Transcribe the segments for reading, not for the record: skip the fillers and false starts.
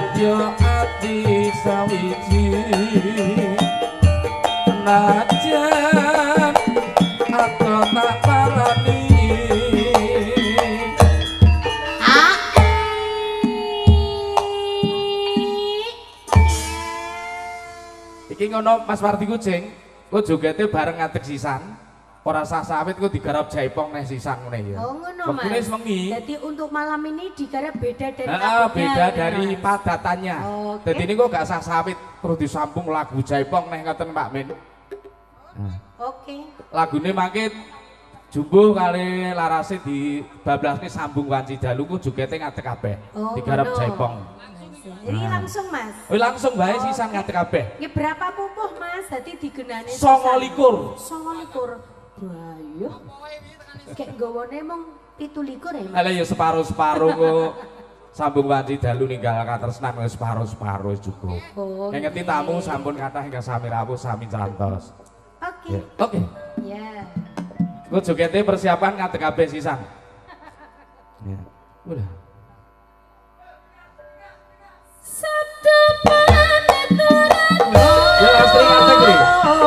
yo ati sawiji najan aku tak parani iki ngono Mas Wardi Kucing ku jogete bareng ngadeg sisan ora sah sawit ku digarap jaipong neh sisan ngene ya. Oh ngono Mas. Wektune wengi. Jadi untuk malam ini digarap beda dari beda dari padatannya. Jadi ini kok gak sah sawit perlu disambung lagu jaipong neh ngoten Pak Min. Oke. Lagune mangke jumbuh kali larase di bablasne sambung wanci dalu ku jogete ngadeg kabeh. Digarap jaipong. Ini langsung Mas. Oh langsung bae sisan ngadeg kabeh. Nggih berapa pupuh Mas? Dadi digenani 29. 29. Bayo. Kayak nggawane mung 17 ya Mas. Ala ya separo-separo kok. Sambung wanci dalu ninggal katresnan wis separo-separo cukup. Ngeti tamu sampun kathah ingkang sami rawuh sami cantos. Oke. Oke. Ya. Ku jogete persiapan ngadeg kabeh sisan. Ya. Udah. Sabtu panaturan. Ya Astri ngadeg iki.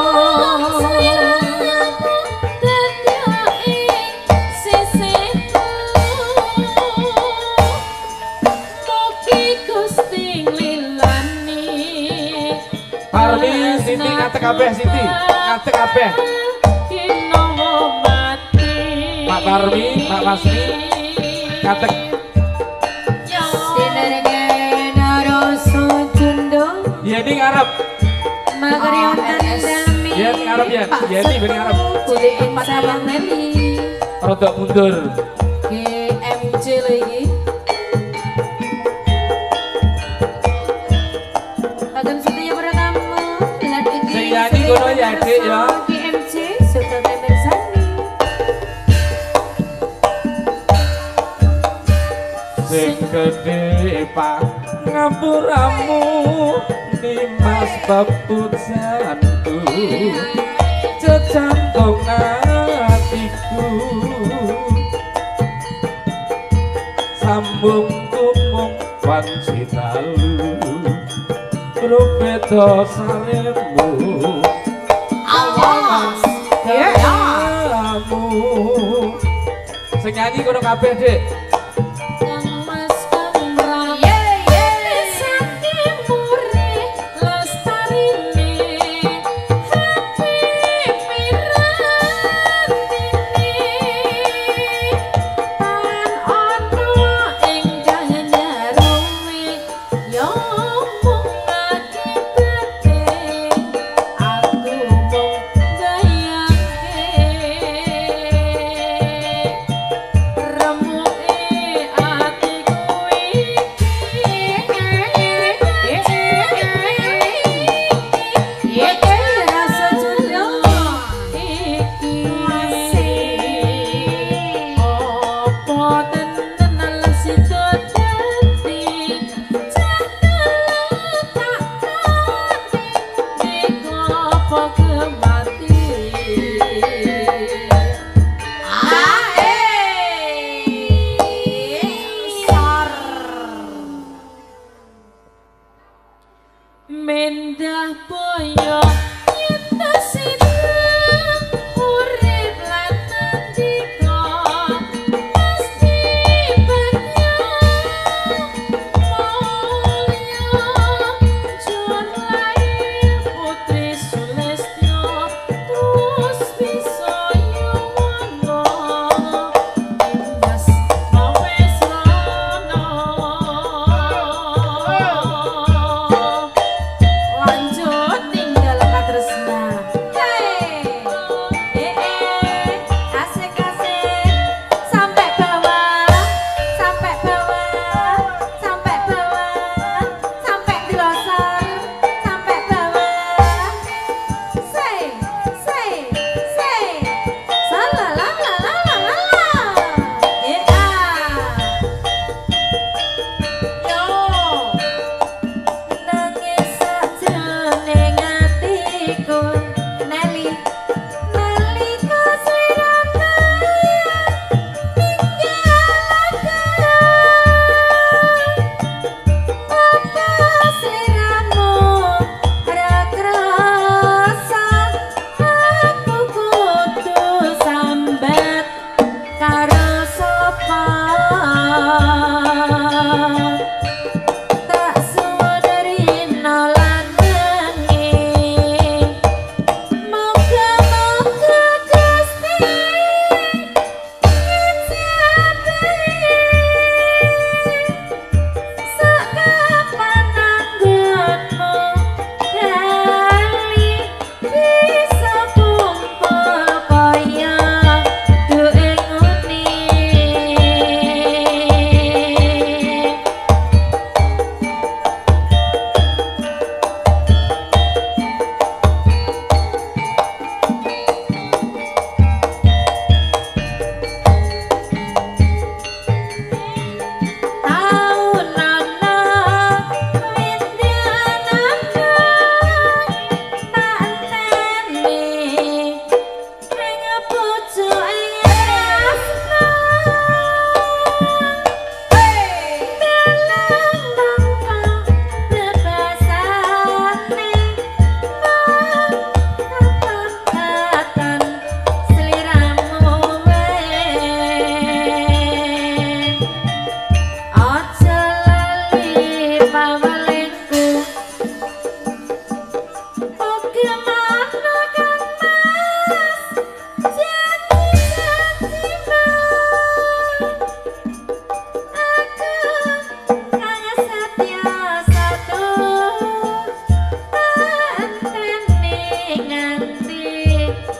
Parmi Siti ngadeg kabeh Siti, ngadeg kabeh. Pak Parmi, Pak Masri ngadeg. Yeni ngarep. Yeni ngarep ya, Yeni ben ngarep. Rodok mundur. GMC lagi. Akan setia pada kamu. Sing nyanyi kono ya Dik ya. GMC suka Teten Sani. Sing gede Pak ngapuramu Dimas bebut santu cecantung hatiku sambung tumung wanci dalu rupedo salemu awas kamu sing nyanyi kono kabeh Dik.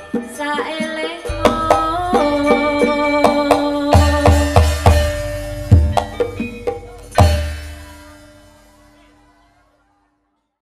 sae